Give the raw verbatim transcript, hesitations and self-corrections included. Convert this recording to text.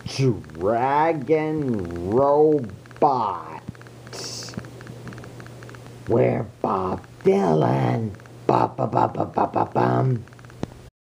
Dragon Robot. We're Bob Dylan. Ba ba ba ba ba ba bum.